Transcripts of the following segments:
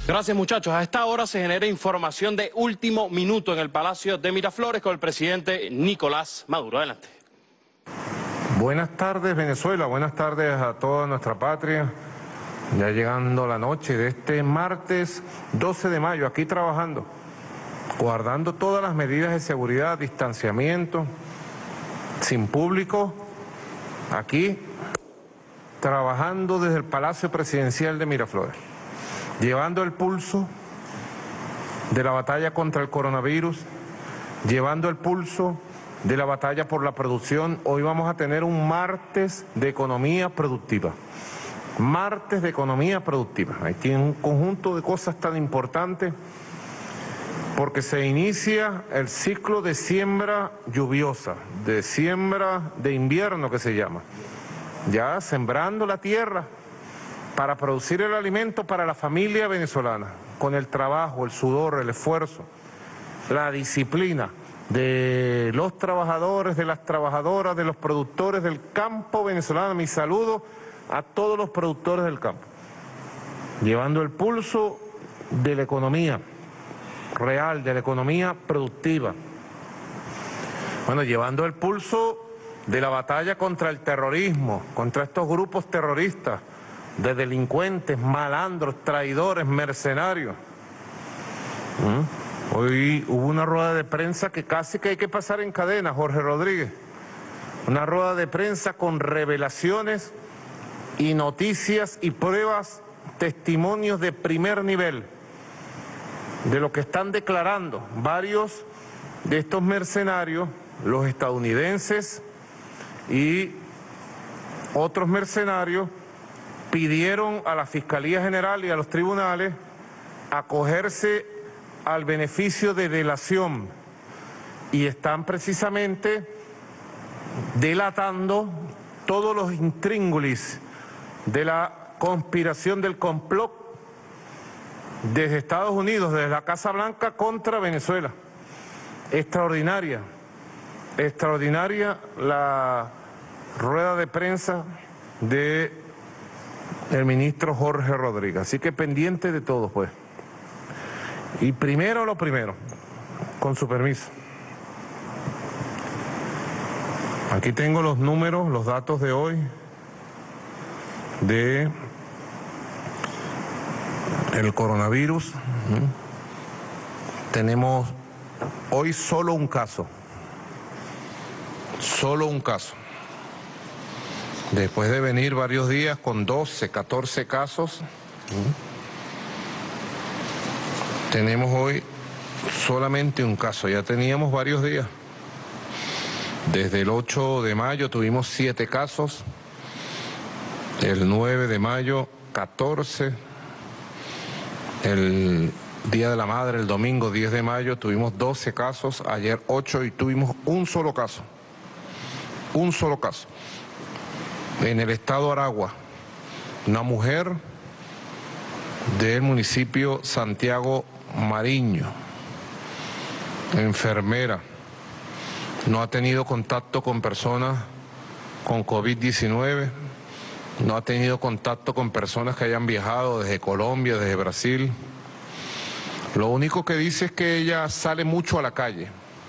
Gracias, muchachos. A esta hora se genera información de último minuto en el Palacio de Miraflores con el presidente Nicolás Maduro. Adelante. Buenas tardes, Venezuela. Buenas tardes a toda nuestra patria. Ya llegando la noche de este martes 12 de mayo, aquí trabajando, guardando todas las medidas de seguridad, distanciamiento, sin público, aquí trabajando desde el Palacio Presidencial de Miraflores, llevando el pulso de la batalla contra el coronavirus, llevando el pulso de la batalla por la producción. Hoy vamos a tener un martes de economía productiva. Martes de economía productiva. Ahí tiene un conjunto de cosas tan importantes porque se inicia el ciclo de siembra lluviosa, de siembra de invierno que se llama. Ya sembrando la tierra para producir el alimento para la familia venezolana, con el trabajo, el sudor, el esfuerzo, la disciplina de los trabajadores, de las trabajadoras, de los productores del campo venezolano. Mi saludo a todos los productores del campo, llevando el pulso de la economía real, de la economía productiva. Bueno, llevando el pulso de la batalla contra el terrorismo, contra estos grupos terroristas, de delincuentes, malandros, traidores, mercenarios. Hoy hubo una rueda de prensa que casi que hay que pasar en cadena, Jorge Rodríguez. Una rueda de prensa con revelaciones y noticias y pruebas, testimonios de primer nivel de lo que están declarando varios de estos mercenarios, los estadounidenses y otros mercenarios. Pidieron a la Fiscalía General y a los tribunales acogerse al beneficio de delación y están precisamente delatando todos los intríngulis de la conspiración del complot desde Estados Unidos, desde la Casa Blanca contra Venezuela. Extraordinaria, extraordinaria la rueda de prensa de el ministro Jorge Rodríguez. Así que pendiente de todo, pues. Y primero lo primero, con su permiso. Aquí tengo los números, los datos de hoy de el coronavirus. Tenemos hoy solo un caso. Solo un caso. Después de venir varios días con 12, 14 casos, tenemos hoy solamente un caso. Ya teníamos varios días. Desde el 8 de mayo tuvimos 7 casos, el 9 de mayo 14, el Día de la Madre, el domingo 10 de mayo tuvimos 12 casos, ayer 8 y tuvimos un solo caso. Un solo caso. En el estado Aragua, una mujer del municipio Santiago Mariño, enfermera, no ha tenido contacto con personas con COVID-19, no ha tenido contacto con personas que hayan viajado desde Colombia, desde Brasil. Lo único que dice es que ella sale mucho a la calle,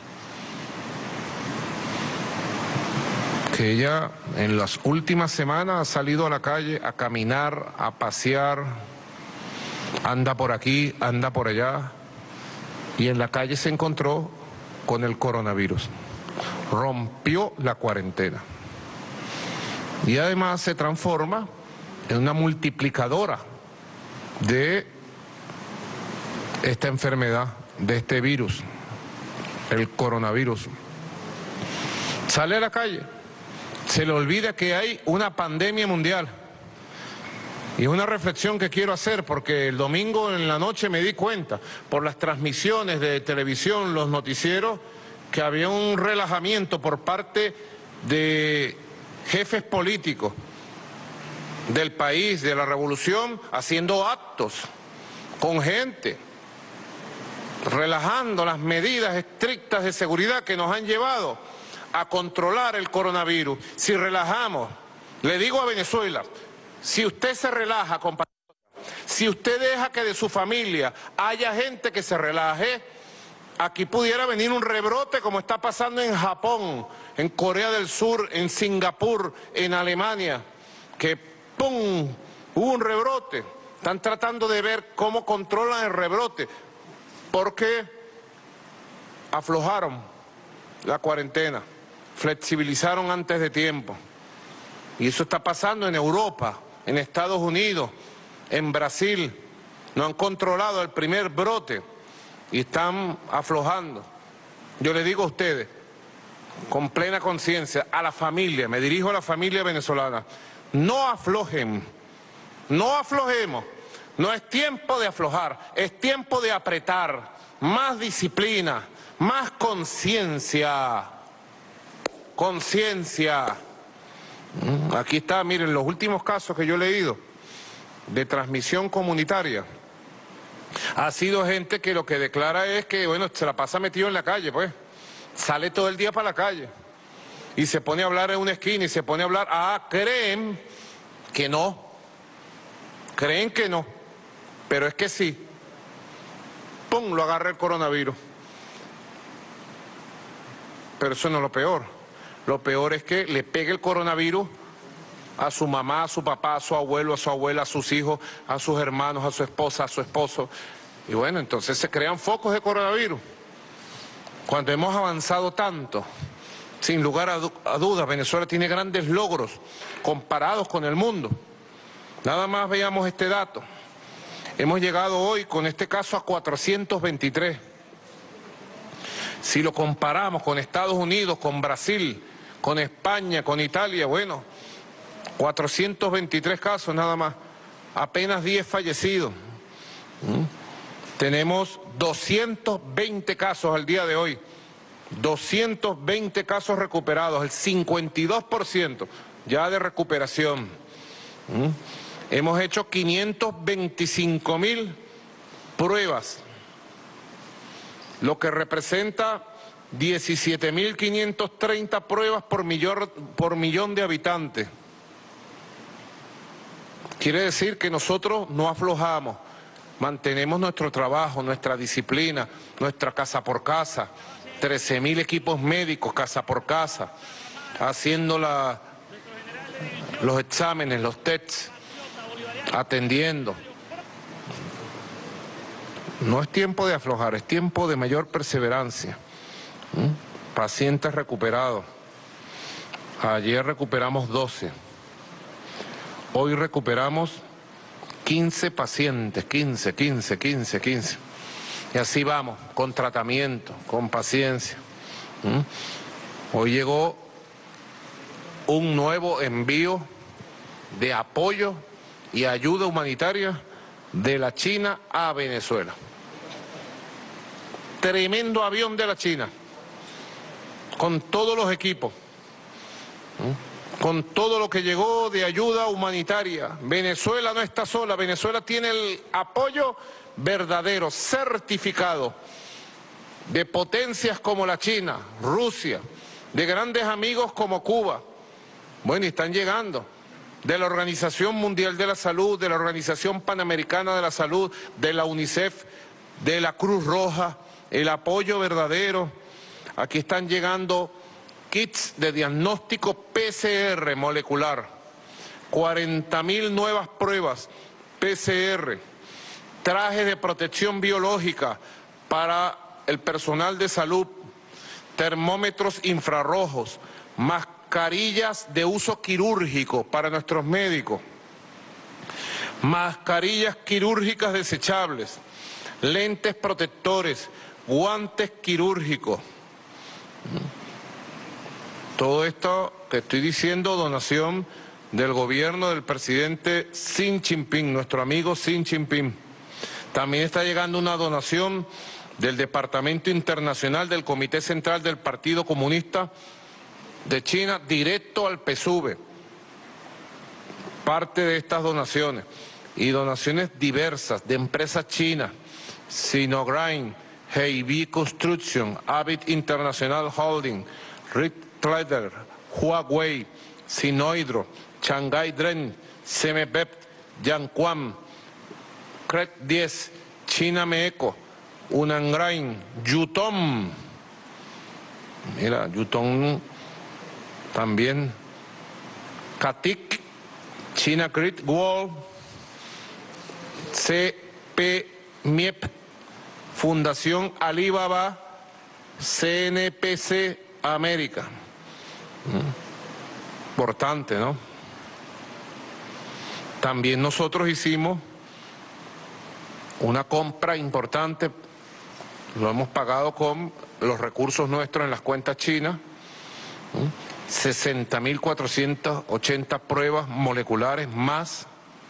que ella en las últimas semanas ha salido a la calle a caminar, a pasear, anda por aquí, anda por allá, y en la calle se encontró con el coronavirus. Rompió la cuarentena. Y además se transforma en una multiplicadora de esta enfermedad, de este virus, el coronavirus. Sale a la calle, se le olvida que hay una pandemia mundial. Y es una reflexión que quiero hacer porque el domingo en la noche me di cuenta, por las transmisiones de televisión, los noticieros, que había un relajamiento por parte de jefes políticos del país, de la revolución, haciendo actos con gente, relajando las medidas estrictas de seguridad que nos han llevado a controlar el coronavirus. Si relajamos, le digo a Venezuela, si usted se relaja, compatriota, Si usted deja que de su familia haya gente que se relaje, aquí pudiera venir un rebrote como está pasando en Japón, en Corea del Sur, en Singapur, en Alemania, que ¡pum! Hubo un rebrote. Están tratando de ver cómo controlan el rebrote, porque aflojaron la cuarentena, flexibilizaron antes de tiempo. Y eso está pasando en Europa, en Estados Unidos, en Brasil. No han controlado el primer brote y están aflojando. Yo le digo a ustedes, con plena conciencia, a la familia, me dirijo a la familia venezolana, no aflojen, no aflojemos. No es tiempo de aflojar, es tiempo de apretar, más disciplina, más conciencia. Conciencia. Aquí está, miren, los últimos casos que yo he leído de transmisión comunitaria. Ha sido gente que lo que declara es que, bueno, se la pasa metido en la calle, pues. Sale todo el día para la calle. Y se pone a hablar en una esquina y se pone a hablar. Creen que no. Creen que no. Pero es que sí. ¡Pum! Lo agarra el coronavirus. Pero eso no es lo peor. Lo peor es que le pegue el coronavirus a su mamá, a su papá, a su abuelo, a su abuela, a sus hijos, a sus hermanos, a su esposa, a su esposo. Y bueno, entonces se crean focos de coronavirus. Cuando hemos avanzado tanto, sin lugar a dudas, Venezuela tiene grandes logros comparados con el mundo. Nada más veamos este dato. Hemos llegado hoy con este caso a 423. Si lo comparamos con Estados Unidos, con Brasil, con España, con Italia, bueno, 423 casos nada más, apenas 10 fallecidos. Tenemos 220 casos al día de hoy, 220 casos recuperados, el 52% ya de recuperación. Hemos hecho 525.000 pruebas, lo que representa 17.530 pruebas por millón de habitantes. Quiere decir que nosotros no aflojamos, mantenemos nuestro trabajo, nuestra disciplina, nuestra casa por casa, 13.000 equipos médicos casa por casa, haciendo los exámenes, los tests, atendiendo. No es tiempo de aflojar, es tiempo de mayor perseverancia. Pacientes recuperados. Ayer recuperamos 12. Hoy recuperamos 15 pacientes, 15. Y así vamos, con tratamiento, con paciencia. Hoy llegó un nuevo envío de apoyo y ayuda humanitaria de la China a Venezuela. Tremendo avión de la China, con todos los equipos, con todo lo que llegó de ayuda humanitaria. Venezuela no está sola, Venezuela tiene el apoyo verdadero, certificado, de potencias como la China, Rusia, de grandes amigos como Cuba. Bueno, y están llegando. De la Organización Mundial de la Salud, de la Organización Panamericana de la Salud, de la UNICEF, de la Cruz Roja, el apoyo verdadero. Aquí están llegando kits de diagnóstico PCR molecular, 40.000 nuevas pruebas PCR, trajes de protección biológica para el personal de salud, termómetros infrarrojos, mascarillas de uso quirúrgico para nuestros médicos, mascarillas quirúrgicas desechables, lentes protectores, guantes quirúrgicos. Todo esto que estoy diciendo, donación del gobierno del presidente Xi Jinping, nuestro amigo Xi Jinping. También está llegando una donación del Departamento Internacional del Comité Central del Partido Comunista de China, directo al PSUV. Parte de estas donaciones y donaciones diversas de empresas chinas, Sinogran, Heibi Construction, Avid International Holding, Rittleider, Huawei, Sinohydro, Shanghai Dren, Semebep, Yanquan, Concret 10, China Meeco, Unangrain, Yutong, mira, Yutong también, Catic, China Great Wall, CPMIEP, Fundación Alibaba, CNPC América. Importante, ¿no? También nosotros hicimos una compra importante, lo hemos pagado con los recursos nuestros en las cuentas chinas, 60.480 pruebas moleculares más,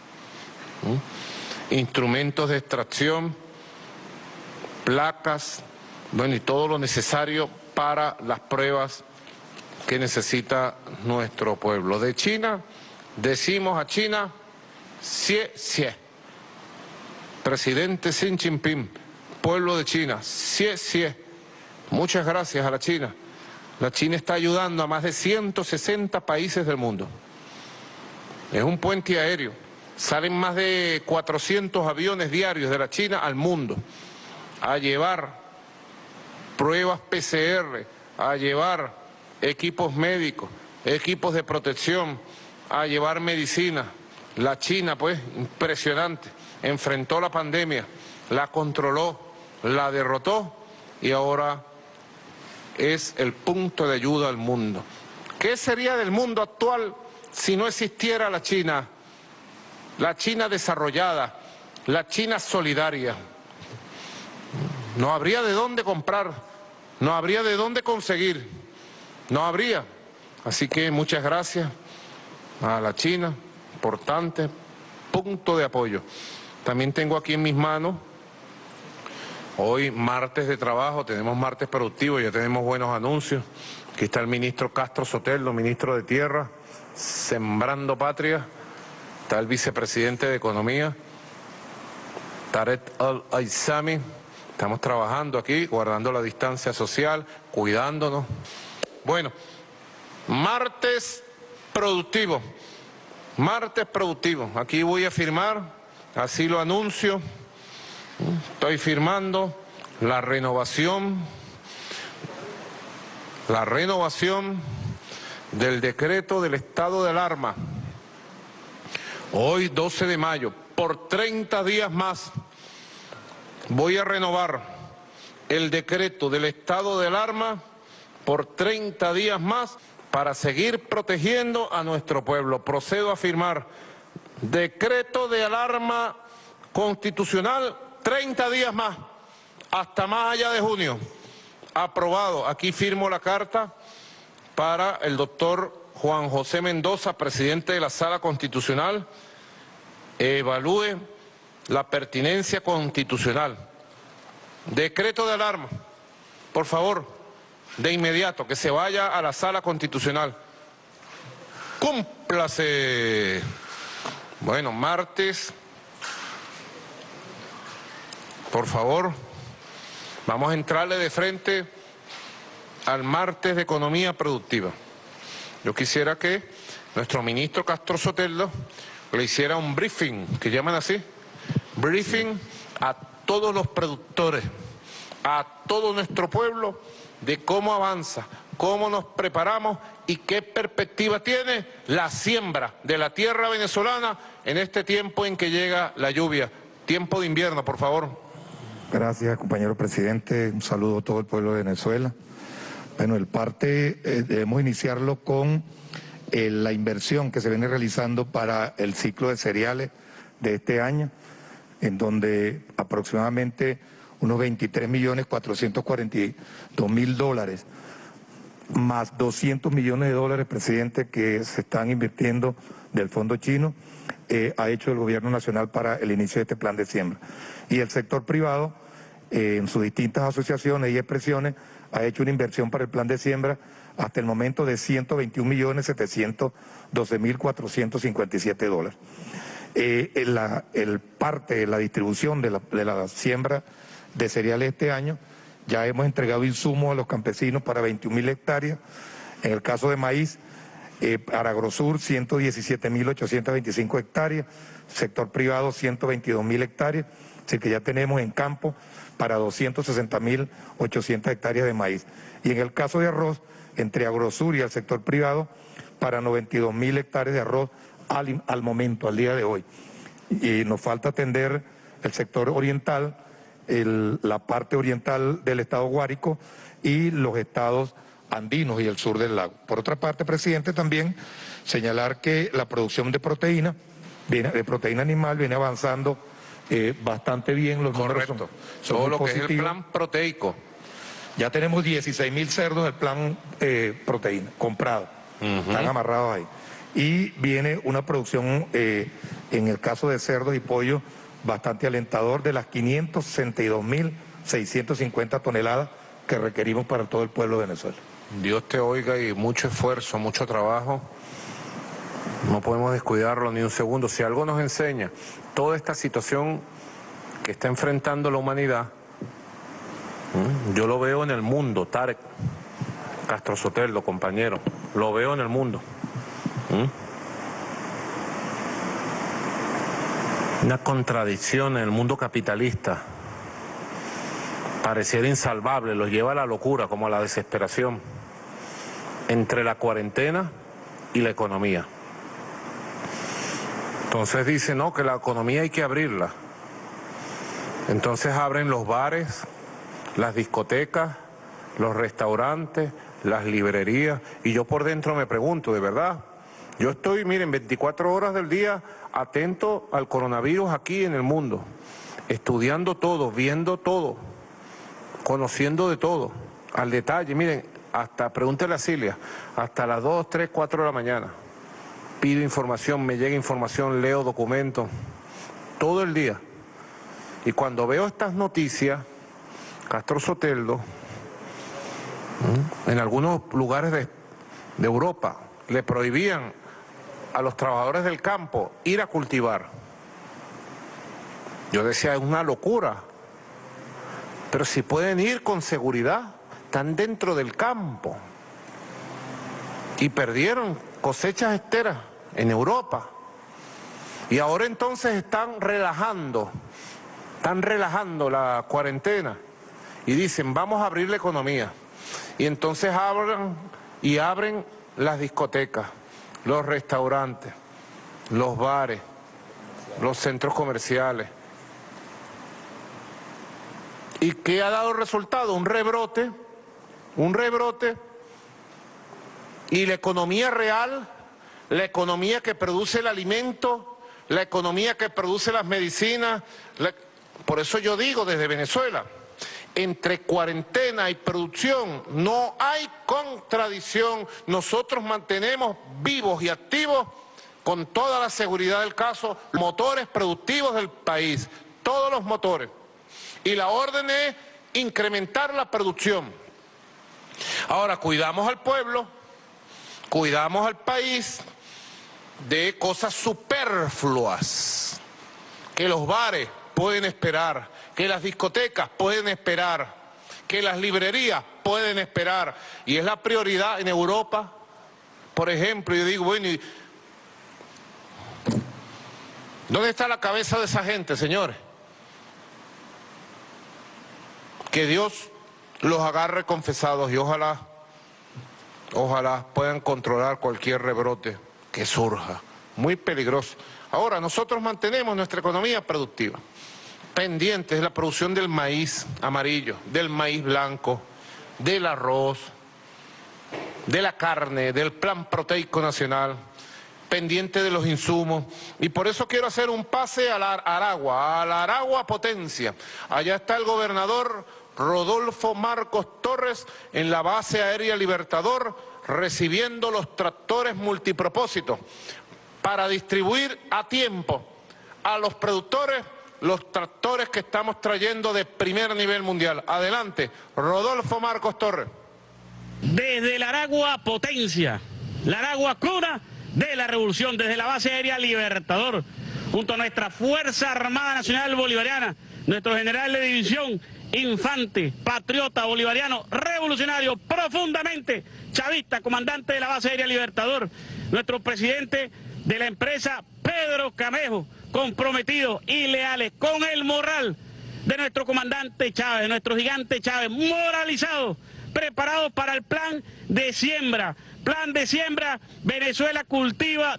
instrumentos de extracción, placas, bueno, y todo lo necesario para las pruebas que necesita nuestro pueblo. De China, decimos a China, xie xie. Presidente Xi Jinping, pueblo de China, xie xie. Muchas gracias a la China. La China está ayudando a más de 160 países del mundo. Es un puente aéreo. Salen más de 400 aviones diarios de la China al mundo a llevar pruebas PCR, a llevar equipos médicos, equipos de protección, a llevar medicina. La China, pues, impresionante, enfrentó la pandemia, la controló, la derrotó y ahora es el punto de ayuda al mundo. ¿Qué sería del mundo actual si no existiera la China? La China desarrollada, la China solidaria. No habría de dónde comprar, no habría de dónde conseguir, no habría. Así que muchas gracias a la China, importante punto de apoyo. También tengo aquí en mis manos, hoy martes de trabajo, tenemos martes productivo, ya tenemos buenos anuncios. Aquí está el ministro Castro Sotelo, ministro de Tierra, Sembrando Patria. Está el vicepresidente de Economía, Tarek Al-Aizami. Estamos trabajando aquí, guardando la distancia social, cuidándonos. Bueno, martes productivo. Martes productivo. Aquí voy a firmar, así lo anuncio. Estoy firmando la renovación del decreto del estado de alarma. Hoy, 12 de mayo, por 30 días más, voy a renovar el decreto del estado de alarma por 30 días más para seguir protegiendo a nuestro pueblo. Procedo a firmar decreto de alarma constitucional 30 días más, hasta más allá de junio. Aprobado. Aquí firmo la carta para el doctor Juan José Mendoza, presidente de la Sala Constitucional, evalúe la pertinencia constitucional. Decreto de alarma, por favor, de inmediato, que se vaya a la Sala Constitucional. ¡Cúmplase! Bueno, martes, por favor, vamos a entrarle de frente al martes de Economía Productiva. Yo quisiera que nuestro ministro Castro Sotelo le hiciera un briefing, que llaman así, briefing a todos los productores, a todo nuestro pueblo, de cómo avanza, cómo nos preparamos y qué perspectiva tiene la siembra de la tierra venezolana en este tiempo en que llega la lluvia. Tiempo de invierno, por favor. Gracias, compañero presidente. Un saludo a todo el pueblo de Venezuela. Bueno, el parte debemos iniciarlo con la inversión que se viene realizando para el ciclo de cereales de este año, en donde aproximadamente unos 23.442.000 dólares, más 200 millones de dólares, presidente, que se están invirtiendo del fondo chino, ha hecho el gobierno nacional para el inicio de este plan de siembra. Y el sector privado, en sus distintas asociaciones y expresiones, ha hecho una inversión para el plan de siembra hasta el momento de 121.712.457 dólares. El parte de la distribución de la siembra de cereales este año, ya hemos entregado insumos a los campesinos para 21.000 hectáreas. En el caso de maíz, Para Agrosur, 117.825 hectáreas, sector privado, 122.000 hectáreas, es decir, que ya tenemos en campo para 260.800 hectáreas de maíz. Y en el caso de arroz, entre Agrosur y el sector privado, para 92.000 hectáreas de arroz al momento, al día de hoy. Y nos falta atender el sector oriental, la parte oriental del estado Guárico y los estados andinos y el sur del lago. Por otra parte, presidente, también señalar que la producción de proteína animal viene avanzando bastante bien. Los números son todo lo positivos. que es el plan proteico. Ya tenemos 16.000 cerdos del plan proteína comprados, están amarrados ahí. Y viene una producción, en el caso de cerdos y pollos, bastante alentador, de las 562.650 toneladas que requerimos para todo el pueblo de Venezuela. Dios te oiga, y mucho esfuerzo, mucho trabajo. No podemos descuidarlo ni un segundo. Si algo nos enseña toda esta situación que está enfrentando la humanidad, yo lo veo en el mundo, Tarek Castro Soteldo, compañero, lo veo en el mundo. Una contradicción en el mundo capitalista. Pareciera insalvable, los lleva a la locura, como a la desesperación, entre la cuarentena y la economía. Entonces dicen, no, que la economía hay que abrirla. Entonces abren los bares, las discotecas, los restaurantes, las librerías, y yo por dentro me pregunto, de verdad, yo estoy, miren, 24 horas del día atento al coronavirus aquí en el mundo, estudiando todo, viendo todo, conociendo de todo, al detalle. Miren, hasta, pregúntele a Cilia, hasta las 2, 3, 4 de la mañana, pido información, me llega información, leo documentos, todo el día. Y cuando veo estas noticias, Castro Soteldo, en algunos lugares de Europa, le prohibían a los trabajadores del campo ir a cultivar. Yo decía, es una locura. Pero si pueden ir con seguridad, están dentro del campo. Y perdieron cosechas enteras en Europa. Y ahora entonces están relajando la cuarentena. Y dicen, vamos a abrir la economía. Y entonces abren las discotecas, los restaurantes, los bares, los centros comerciales. ¿Y qué ha dado resultado? Un rebrote, y la economía real, la economía que produce el alimento, la economía que produce las medicinas. Por eso yo digo desde Venezuela, entre cuarentena y producción no hay contradicción. Nosotros mantenemos vivos y activos, con toda la seguridad del caso, motores productivos del país, todos los motores. Y la orden es incrementar la producción. Ahora, cuidamos al pueblo, cuidamos al país de cosas superfluas, que los bares pueden esperar, que las discotecas pueden esperar, que las librerías pueden esperar. Y es la prioridad en Europa, por ejemplo. Yo digo, bueno, ¿dónde está la cabeza de esa gente, señores? Que Dios los agarre confesados y ojalá puedan controlar cualquier rebrote que surja. Muy peligroso. Ahora, nosotros mantenemos nuestra economía productiva, pendientes de la producción del maíz amarillo, del maíz blanco, del arroz, de la carne, del plan proteico nacional, pendiente de los insumos. Y por eso quiero hacer un pase a la Aragua Potencia. Allá está el gobernador Rodolfo Marcos Torres en la base aérea Libertador, recibiendo los tractores multipropósitos para distribuir a tiempo a los productores los tractores que estamos trayendo de primer nivel mundial. Adelante, Rodolfo Marcos Torres. Desde la Aragua Potencia, la Aragua cuna de la revolución, desde la base aérea Libertador, junto a nuestra Fuerza Armada Nacional Bolivariana, nuestro general de división, infante, patriota, bolivariano, revolucionario, profundamente chavista, comandante de la base aérea Libertador, nuestro presidente de la empresa Pedro Camejo, comprometidos y leales con el moral de nuestro comandante Chávez, nuestro gigante Chávez, moralizados, preparados para el plan de siembra. Plan de siembra Venezuela Cultiva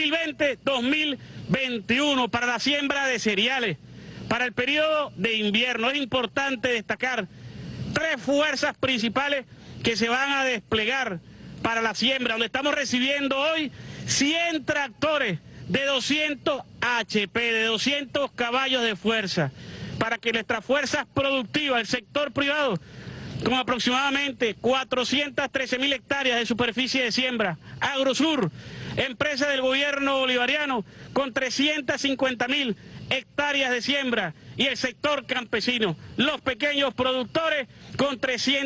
2020-2021 para la siembra de cereales, para el periodo de invierno. Es importante destacar 3 fuerzas principales que se van a desplegar para la siembra, donde estamos recibiendo hoy 100 tractores de 200 HP, de 200 caballos de fuerza, para que nuestras fuerzas productivas, el sector privado, con aproximadamente 413.000 hectáreas de superficie de siembra, Agrosur, empresa del gobierno bolivariano, con 350.000 hectáreas de siembra, y el sector campesino, los pequeños productores, con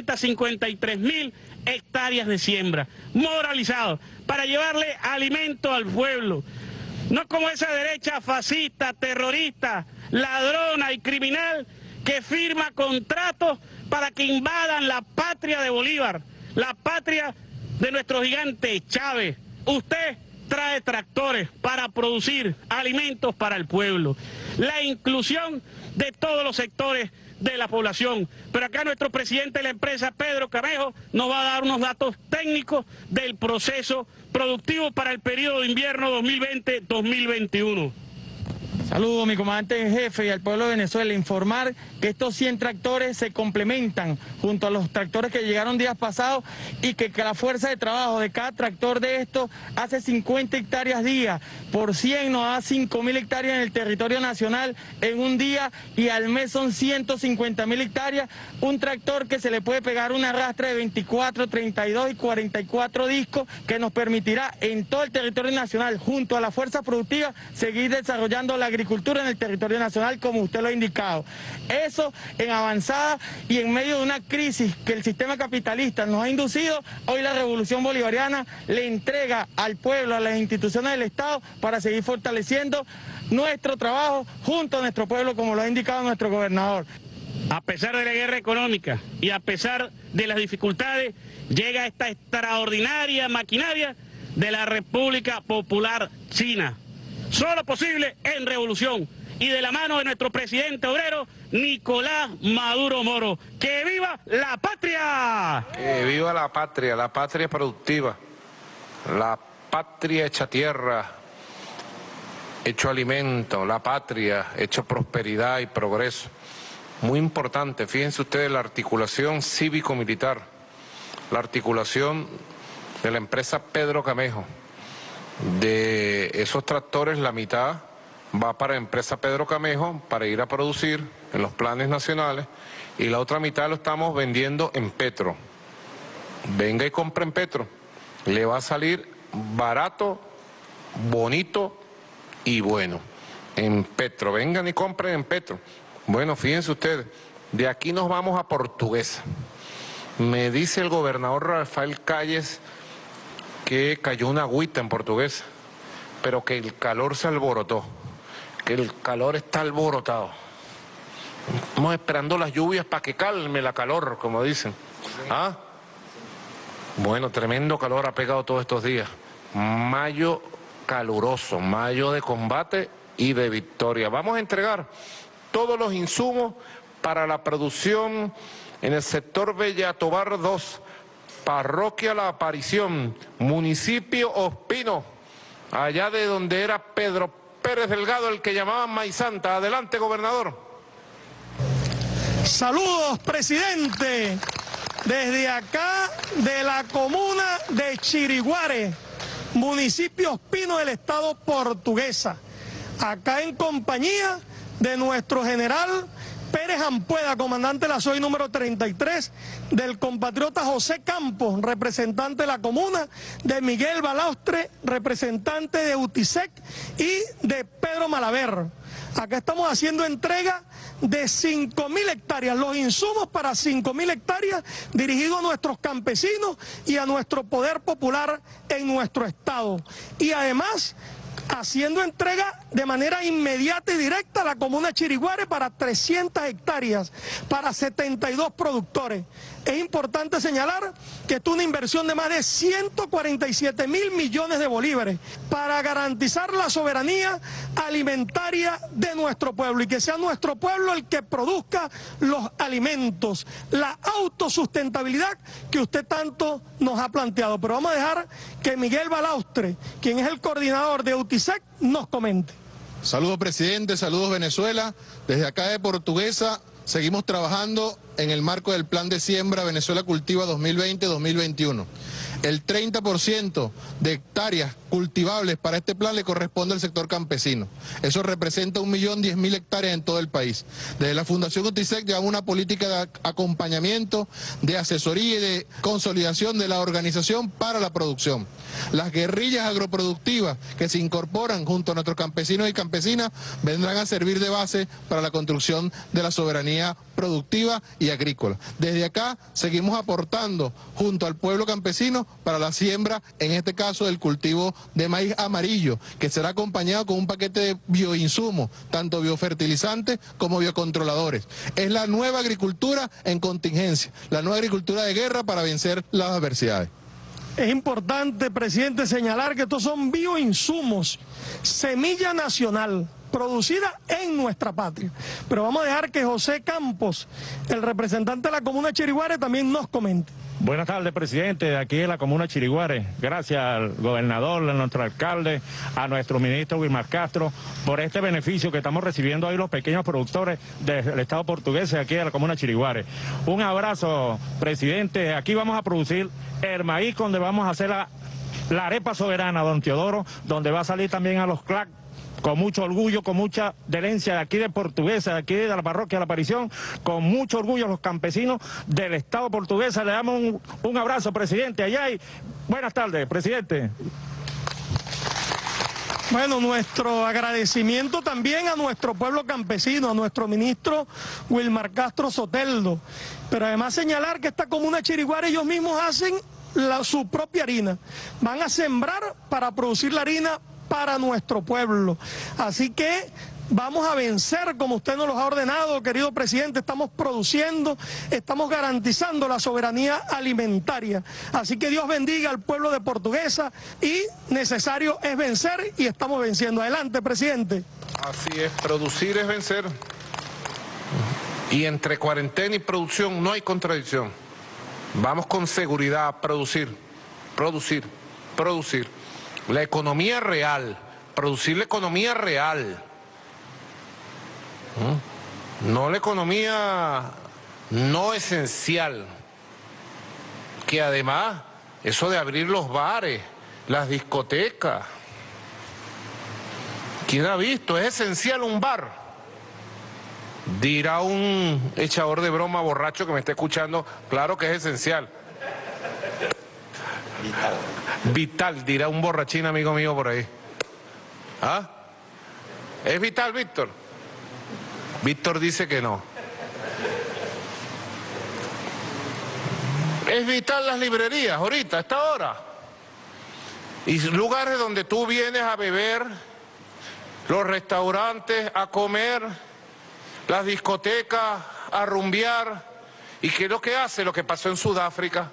353.000 hectáreas de siembra, moralizados, para llevarle alimento al pueblo. No como esa derecha fascista, terrorista, ladrona y criminal que firma contratos para que invadan la patria de Bolívar, la patria de nuestro gigante Chávez. Usted trae tractores para producir alimentos para el pueblo. La inclusión de todos los sectores de la población. Pero acá nuestro presidente de la empresa, Pedro Camejo, nos va a dar unos datos técnicos del proceso productivo para el periodo de invierno 2020-2021. Saludos, mi comandante en jefe, y al pueblo de Venezuela. Informar que estos 100 tractores se complementan junto a los tractores que llegaron días pasados, y que la fuerza de trabajo de cada tractor de estos hace 50 hectáreas día. Por 100 nos da 5.000 hectáreas en el territorio nacional en un día, y al mes son 150.000 hectáreas. Un tractor que se le puede pegar una arrastre de 24, 32 y 44 discos, que nos permitirá en todo el territorio nacional, junto a la fuerza productiva, seguir desarrollando la agricultura en el territorio nacional, como usted lo ha indicado. Eso en avanzada y en medio de una crisis que el sistema capitalista nos ha inducido. Hoy la revolución bolivariana le entrega al pueblo, a las instituciones del Estado, para seguir fortaleciendo nuestro trabajo junto a nuestro pueblo, como lo ha indicado nuestro gobernador. A pesar de la guerra económica y a pesar de las dificultades, llega esta extraordinaria maquinaria de la República Popular China. Solo posible en revolución, y de la mano de nuestro presidente obrero, Nicolás Maduro Moro. ¡Que viva la patria! Que viva la patria productiva, la patria hecha tierra, hecho alimento, la patria hecho prosperidad y progreso. Muy importante, fíjense ustedes la articulación cívico-militar, la articulación de la empresa Pedro Camejo. De esos tractores, la mitad va para la empresa Pedro Camejo para ir a producir en los planes nacionales, y la otra mitad lo estamos vendiendo en Petro. Venga y compre en Petro, le va a salir barato, bonito y bueno. En Petro, vengan y compren en Petro. Bueno, fíjense ustedes, de aquí nos vamos a Portuguesa. Me dice el gobernador Rafael Calles que cayó una agüita en Portuguesa, pero que el calor se alborotó, que el calor está alborotado. Estamos esperando las lluvias para que calme la calor, como dicen. ¿Ah? Bueno, tremendo calor ha pegado todos estos días. Mayo caluroso, mayo de combate y de victoria. Vamos a entregar todos los insumos para la producción en el sector Bellatobar 2, Parroquia La Aparición, municipio Ospino, allá de donde era Pedro Pérez Delgado, el que llamaban Maizanta. Adelante, gobernador. Saludos, presidente, desde acá de la comuna de Chiriguare, municipio Ospino del estado Portuguesa, acá en compañía de nuestro general Pérez Ampueda, comandante de la SOI número 33, del compatriota José Campos, representante de la comuna, de Miguel Balaustre, representante de UTISEC, y de Pedro Malaver. Acá estamos haciendo entrega de 5.000 hectáreas, los insumos para 5.000 hectáreas dirigidos a nuestros campesinos y a nuestro poder popular en nuestro estado. Y además haciendo entrega de manera inmediata y directa a la comuna de Chiriguare para 300 hectáreas, para 72 productores. Es importante señalar que esto es una inversión de más de 147.000 millones de bolívares para garantizar la soberanía alimentaria de nuestro pueblo y que sea nuestro pueblo el que produzca los alimentos, la autosustentabilidad que usted tanto nos ha planteado. Pero vamos a dejar que Miguel Balaustre, quien es el coordinador de UTISEC, nos comente. Saludos, presidente, saludos, Venezuela. Desde acá de Portuguesa seguimos trabajando en el marco del Plan de Siembra Venezuela Cultiva 2020-2021. El 30% de hectáreas cultivables para este plan le corresponde al sector campesino. Eso representa 1.010.000 hectáreas en todo el país. Desde la Fundación UTISEC llevamos una política de acompañamiento, de asesoría y de consolidación de la organización para la producción. Las guerrillas agroproductivas que se incorporan junto a nuestros campesinos y campesinas vendrán a servir de base para la construcción de la soberanía productiva y agrícola. Desde acá seguimos aportando junto al pueblo campesino para la siembra, en este caso del cultivo de maíz amarillo, que será acompañado con un paquete de bioinsumos, tanto biofertilizantes como biocontroladores. Es la nueva agricultura en contingencia, la nueva agricultura de guerra para vencer las adversidades. Es importante, presidente, señalar que estos son bioinsumos, semilla nacional, producida en nuestra patria. Pero vamos a dejar que José Campos, el representante de la comuna de Chiriguare, también nos comente. Buenas tardes, presidente, de aquí de la comuna de Chiriguare. Gracias al gobernador, a nuestro alcalde, a nuestro ministro Wilmar Castro, por este beneficio que estamos recibiendo hoy los pequeños productores del Estado portugués de aquí de la comuna de Chiriguare. Un abrazo, presidente. Aquí vamos a producir el maíz, donde vamos a hacer la arepa soberana, don Teodoro, donde va a salir también a los CLAC, con mucho orgullo, con mucha herencia de aquí de Portuguesa, de aquí de la parroquia de la Aparición, con mucho orgullo a los campesinos del Estado portuguesa. Le damos un abrazo, presidente, allá y buenas tardes, presidente. Bueno, nuestro agradecimiento también a nuestro pueblo campesino, a nuestro ministro Wilmar Castro Soteldo, pero además señalar que esta comuna de Chiriguare ellos mismos hacen su propia harina, van a sembrar para producir la harina para nuestro pueblo. Así que vamos a vencer como usted nos lo ha ordenado, querido presidente. Estamos produciendo, estamos garantizando la soberanía alimentaria. Así que Dios bendiga al pueblo de Portuguesa y necesario es vencer y estamos venciendo. Adelante, presidente. Así es, producir es vencer. Y entre cuarentena y producción no hay contradicción. Vamos con seguridad a producir, producir, producir. La economía real, producir la economía real. No la economía no esencial. Que además, eso de abrir los bares, las discotecas. ¿Quién ha visto? ¿Es esencial un bar? Dirá un echador de broma borracho que me está escuchando, claro que es esencial. Vital, dirá un borrachín amigo mío por ahí. ¿Ah? ¿Es vital, Víctor? Víctor dice que no. Es vital las librerías ahorita, a esta hora. Y lugares donde tú vienes a beber, los restaurantes a comer, las discotecas a rumbear. ¿Y qué es lo que hace? Lo que pasó en Sudáfrica.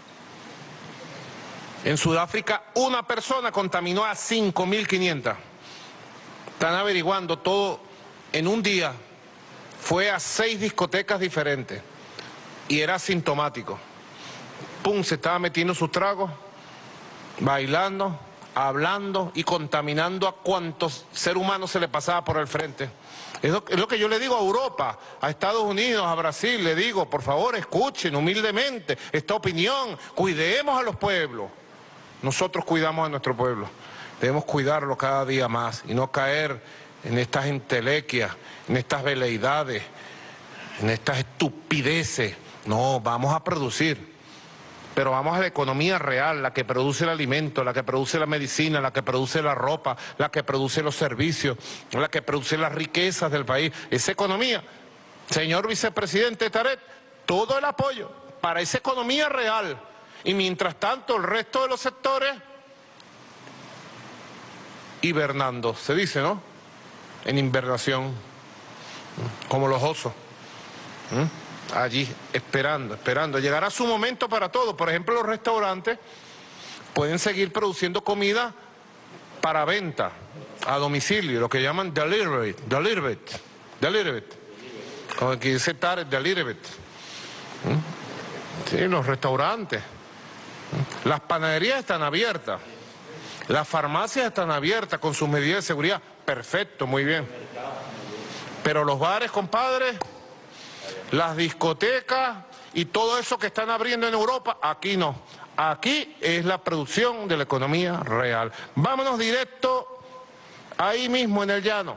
En Sudáfrica una persona contaminó a 5.500. Están averiguando todo en un día. Fue a 6 discotecas diferentes y era asintomático. Pum, se estaba metiendo sus tragos, bailando, hablando y contaminando a cuantos ser humanos se le pasaba por el frente. Es lo que yo le digo a Europa, a Estados Unidos, a Brasil, le digo, por favor, escuchen humildemente esta opinión, cuidemos a los pueblos. Nosotros cuidamos a nuestro pueblo, debemos cuidarlo cada día más y no caer en estas entelequias, en estas veleidades, en estas estupideces. No, vamos a producir, pero vamos a la economía real, la que produce el alimento, la que produce la medicina, la que produce la ropa, la que produce los servicios, la que produce las riquezas del país. Esa economía, señor vicepresidente Taret, todo el apoyo para esa economía real. Y mientras tanto el resto de los sectores hibernando, se dice, ¿no? En invernación, como los osos. Allí, esperando. Llegará su momento para todo. Por ejemplo, los restaurantes pueden seguir produciendo comida para venta, a domicilio, lo que llaman delivery. Como aquí dice Tarek, delivery. Sí, los restaurantes. Las panaderías están abiertas. Las farmacias están abiertas con sus medidas de seguridad. Perfecto, muy bien. Pero los bares, compadre, las discotecas y todo eso que están abriendo en Europa, aquí no. Aquí es la producción de la economía real. Vámonos directo ahí mismo en el llano.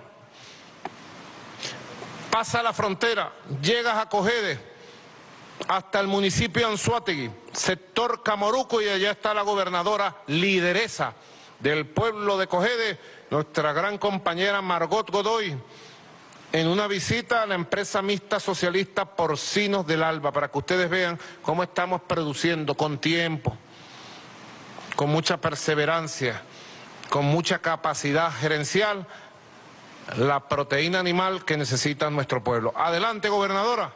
Pasa la frontera, llegas a Cogede, hasta el municipio de Anzoátegui, sector Camoruco, y allá está la gobernadora lideresa del pueblo de Cogede, nuestra gran compañera Margot Godoy, en una visita a la empresa mixta socialista Porcinos del Alba, para que ustedes vean cómo estamos produciendo con tiempo, con mucha perseverancia, con mucha capacidad gerencial, la proteína animal que necesita nuestro pueblo. Adelante, gobernadora.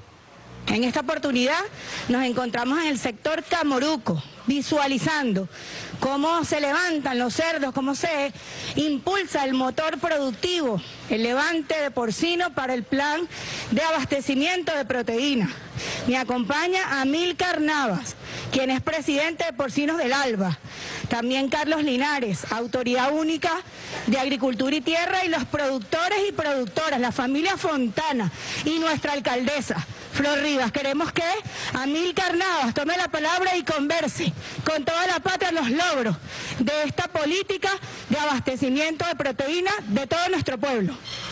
En esta oportunidad nos encontramos en el sector Camoruco, visualizando cómo se levantan los cerdos, cómo se impulsa el motor productivo, el levante de porcino para el plan de abastecimiento de proteína. Me acompaña Amílcar Navas, quien es presidente de Porcinos del Alba. También Carlos Linares, Autoridad Única de Agricultura y Tierra, y los productores y productoras, la familia Fontana y nuestra alcaldesa, Flor Rivas. Queremos que Amílcar Navas tome la palabra y converse con toda la patria los logros de esta política de abastecimiento de proteína de todo nuestro pueblo.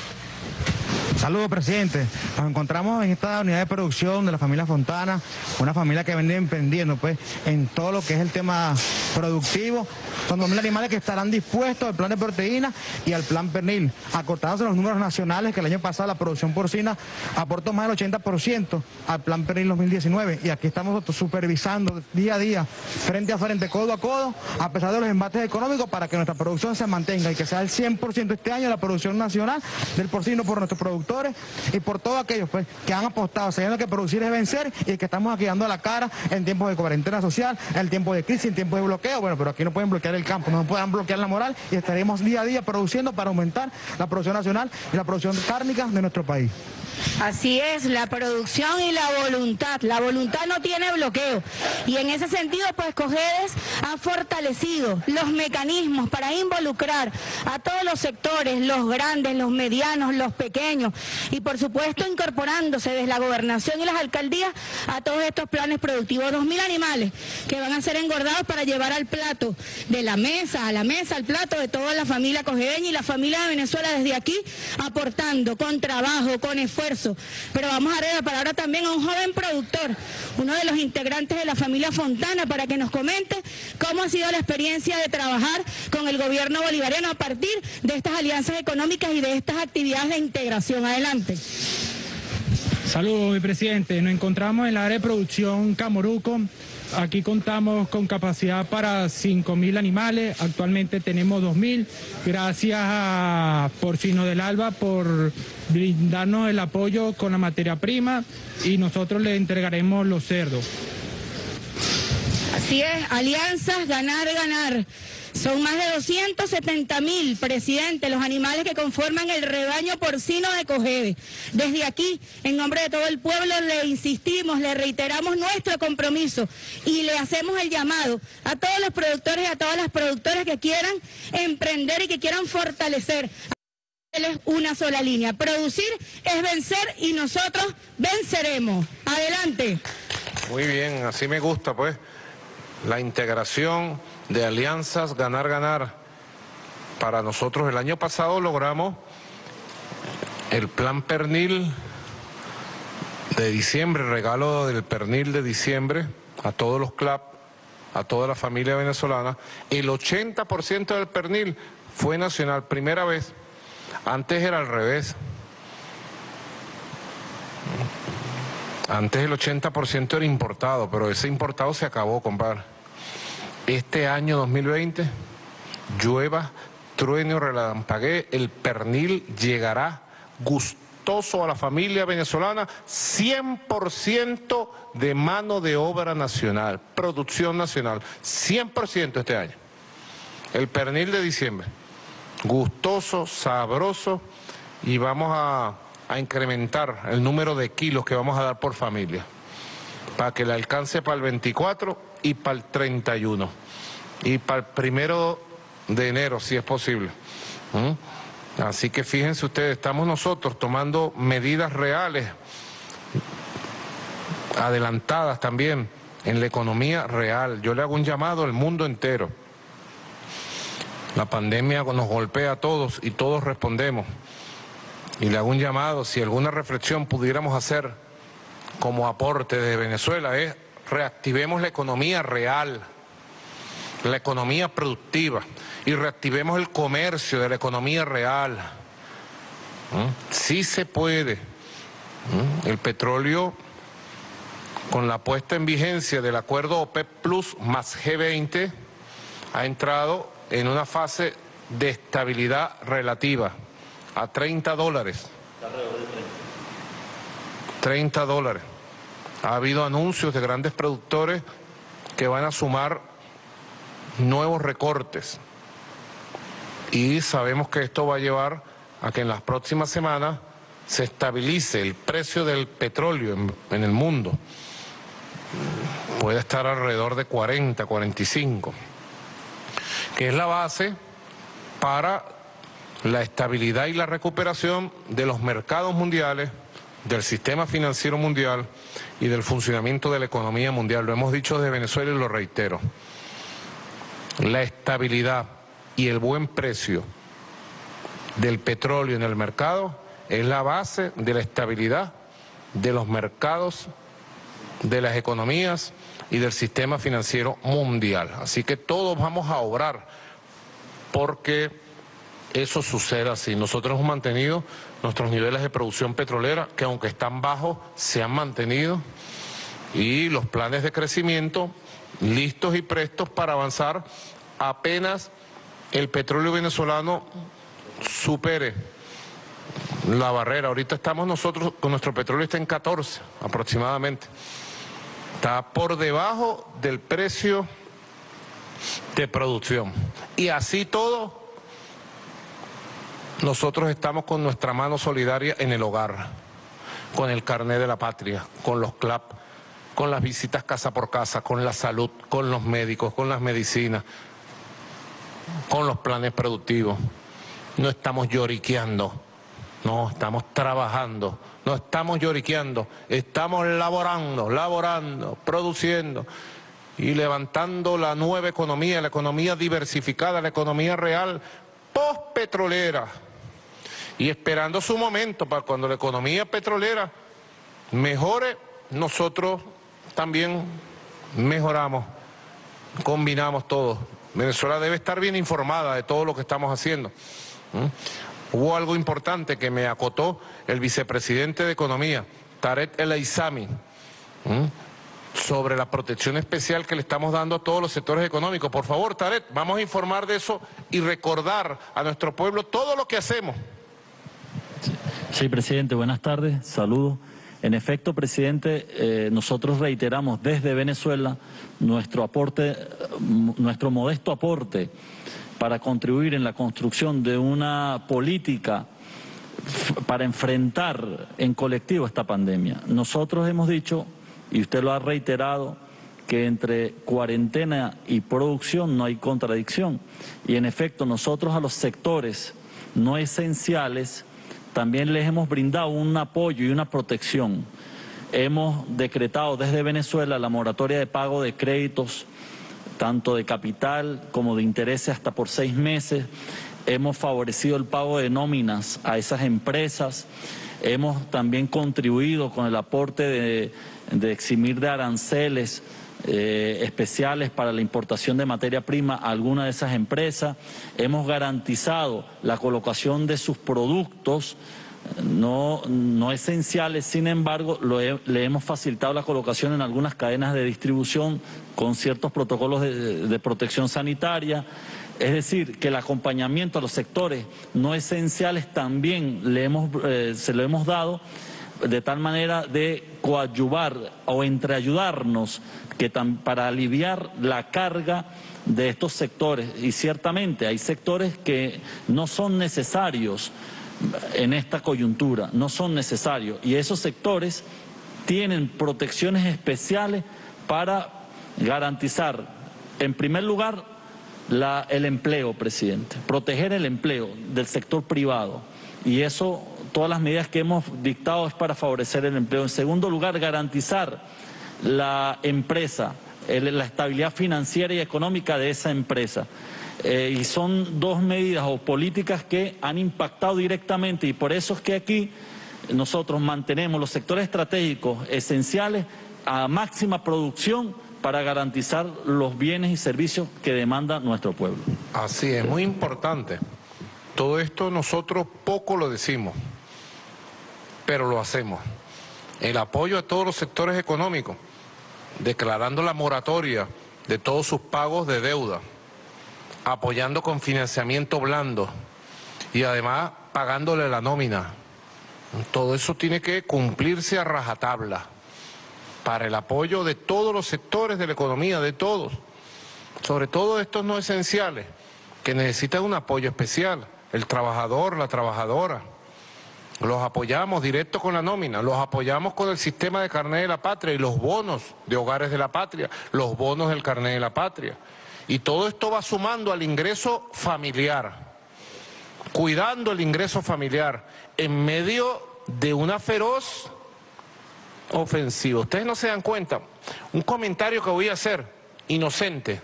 Saludos, presidente. Nos encontramos en esta unidad de producción de la familia Fontana, una familia que viene emprendiendo pues en todo lo que es el tema productivo. Son 2.000 animales que estarán dispuestos al plan de proteína y al plan pernil. Acortándose los números nacionales, que el año pasado la producción porcina aportó más del 80% al plan pernil 2019. Y aquí estamos supervisando día a día, frente a frente, codo a codo, a pesar de los embates económicos, para que nuestra producción se mantenga y que sea el 100% este año la producción nacional del porcino por nuestros productores y por todos aquellos pues que han apostado, sabiendo que producir es vencer, y que estamos aquí dando la cara en tiempos de cuarentena social, en tiempos de crisis, en tiempos de bloqueo. Bueno, pero aquí no pueden bloquear el campo, no pueden bloquear la moral, y estaremos día a día produciendo para aumentar la producción nacional y la producción cárnica de nuestro país. Así es, la producción y la voluntad. La voluntad no tiene bloqueo. Y en ese sentido, pues Cogedes ha fortalecido los mecanismos para involucrar a todos los sectores, los grandes, los medianos, los pequeños, y por supuesto incorporándose desde la gobernación y las alcaldías a todos estos planes productivos. 2.000 animales que van a ser engordados para llevar al plato de la mesa, al plato de toda la familia cogedeña y la familia de Venezuela desde aquí, aportando con trabajo, con esfuerzo. Pero vamos a darle la palabra también a un joven productor, uno de los integrantes de la familia Fontana, para que nos comente cómo ha sido la experiencia de trabajar con el gobierno bolivariano a partir de estas alianzas económicas y de estas actividades de integración. Adelante. Saludos, mi presidente. Nos encontramos en la área de producción Camoruco. Aquí contamos con capacidad para 5.000 animales, actualmente tenemos 2.000, gracias a Porcinos del Alba por brindarnos el apoyo con la materia prima, y nosotros le entregaremos los cerdos. Así es, alianzas, ganar, ganar. Son más de 270.000, presidente, los animales que conforman el rebaño porcino de Cogede. Desde aquí, en nombre de todo el pueblo, le insistimos, le reiteramos nuestro compromiso y le hacemos el llamado a todos los productores y a todas las productoras que quieran emprender y que quieran fortalecer una sola línea. Producir es vencer y nosotros venceremos. Adelante. Muy bien, así me gusta pues la integración de alianzas, ganar, ganar. Para nosotros el año pasado logramos el plan pernil de diciembre, regalo del pernil de diciembre a todos los CLAP, a toda la familia venezolana. El 80% del pernil fue nacional, primera vez. Antes era al revés. Antes el 80% era importado, pero ese importado se acabó, compadre. Este año 2020, llueva truene o relampaguee, el pernil llegará gustoso a la familia venezolana, 100% de mano de obra nacional, producción nacional, 100% este año. El pernil de diciembre, gustoso, sabroso, y vamos a incrementar el número de kilos que vamos a dar por familia, para que le alcance para el 24 y para el 31, y para el 1 de enero, si es posible. Así que fíjense ustedes, estamos nosotros tomando medidas reales, adelantadas también, en la economía real. Yo le hago un llamado al mundo entero. La pandemia nos golpea a todos y todos respondemos. Y le hago un llamado, si alguna reflexión pudiéramos hacer como aporte de Venezuela, es reactivemos la economía real, la economía productiva, y reactivemos el comercio de la economía real. Sí se puede. El petróleo, con la puesta en vigencia del acuerdo OPEP Plus más G20, ha entrado en una fase de estabilidad relativa a $30. $30. Ha habido anuncios de grandes productores que van a sumar nuevos recortes. Y sabemos que esto va a llevar a que en las próximas semanas se estabilice el precio del petróleo en el mundo. Puede estar alrededor de 40, 45, que es la base para la estabilidad y la recuperación de los mercados mundiales, del sistema financiero mundial y del funcionamiento de la economía mundial. Lo hemos dicho desde Venezuela y lo reitero. La estabilidad y el buen precio del petróleo en el mercado es la base de la estabilidad de los mercados, de las economías y del sistema financiero mundial. Así que todos vamos a obrar porque eso suceda así. Nosotros hemos mantenido nuestros niveles de producción petrolera, que aunque están bajos, se han mantenido, y los planes de crecimiento listos y prestos para avanzar apenas el petróleo venezolano supere la barrera. Ahorita estamos nosotros, con nuestro petróleo está en 14 aproximadamente. Está por debajo del precio de producción. Y así todo, nosotros estamos con nuestra mano solidaria en el hogar, con el carnet de la patria, con los CLAP, con las visitas casa por casa, con la salud, con los médicos, con las medicinas, con los planes productivos. No estamos lloriqueando, no, estamos trabajando, no estamos lloriqueando, estamos laborando, produciendo y levantando la nueva economía, la economía diversificada, la economía real, postpetrolera, y esperando su momento para cuando la economía petrolera mejore, nosotros también mejoramos, combinamos todo. Venezuela debe estar bien informada de todo lo que estamos haciendo. Hubo algo importante que me acotó el vicepresidente de Economía, Tarek El Aizami, sobre la protección especial que le estamos dando a todos los sectores económicos. Por favor, Tarek, vamos a informar de eso y recordar a nuestro pueblo todo lo que hacemos. Sí, presidente, buenas tardes, saludos. En efecto, presidente, nosotros reiteramos desde Venezuela nuestro modesto aporte para contribuir en la construcción de una política para enfrentar en colectivo esta pandemia. Nosotros hemos dicho, y usted lo ha reiterado, que entre cuarentena y producción no hay contradicción. Y en efecto, nosotros a los sectores no esenciales también les hemos brindado un apoyo y una protección. Hemos decretado desde Venezuela la moratoria de pago de créditos, tanto de capital como de intereses hasta por 6 meses. Hemos favorecido el pago de nóminas a esas empresas. Hemos también contribuido con el aporte de eximir de aranceles especiales para la importación de materia prima a alguna de esas empresas. Hemos garantizado la colocación de sus productos no esenciales, sin embargo, le hemos facilitado la colocación en algunas cadenas de distribución con ciertos protocolos de protección sanitaria. Es decir, que el acompañamiento a los sectores no esenciales también se lo hemos dado de tal manera de coadyuvar o entreayudarnos para aliviar la carga de estos sectores. Y ciertamente hay sectores que no son necesarios en esta coyuntura, no son necesarios. Y esos sectores tienen protecciones especiales para garantizar, en primer lugar, el empleo, presidente, proteger el empleo del sector privado, y eso, todas las medidas que hemos dictado es para favorecer el empleo. En segundo lugar, garantizar la empresa, la estabilidad financiera y económica de esa empresa. Y son dos medidas o políticas que han impactado directamente, y por eso es que aquí nosotros mantenemos los sectores estratégicos esenciales a máxima producción para garantizar los bienes y servicios que demanda nuestro pueblo. Así es, muy importante. Todo esto nosotros poco lo decimos, pero lo hacemos. El apoyo a todos los sectores económicos, declarando la moratoria de todos sus pagos de deuda, apoyando con financiamiento blando y además pagándole la nómina. Todo eso tiene que cumplirse a rajatabla, para el apoyo de todos los sectores de la economía, de todos, sobre todo estos no esenciales, que necesitan un apoyo especial, el trabajador, la trabajadora. Los apoyamos directo con la nómina, los apoyamos con el sistema de carnet de la patria y los bonos de hogares de la patria, los bonos del carnet de la patria. Y todo esto va sumando al ingreso familiar, cuidando el ingreso familiar, en medio de una feroz ofensiva. Ustedes no se dan cuenta. Un comentario que voy a hacer, inocente.